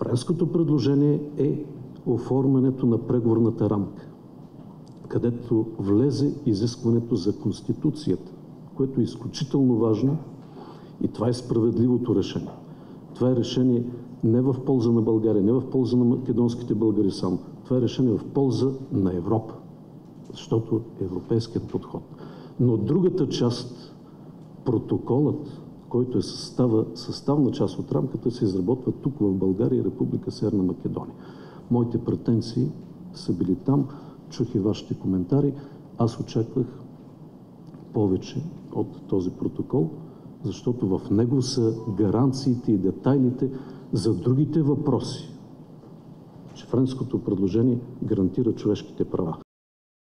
Френското предложение е оформянето на преговорната рамка, където влезе изискването за Конституцията, което е изключително важно и това е справедливото решение. Това е решение не в полза на България, не в полза на македонските българи само. Това е решение в полза на Европа, защото е европейският подход. Но другата част, протоколът, който е съставна част от рамката, се изработва тук в България и Република Северна Македония. Моите претенции са били там, чух и вашите коментари. Аз очаквах повече от този протокол, защото в него са гаранциите и детайлите за другите въпроси, че френското предложение гарантира човешките права.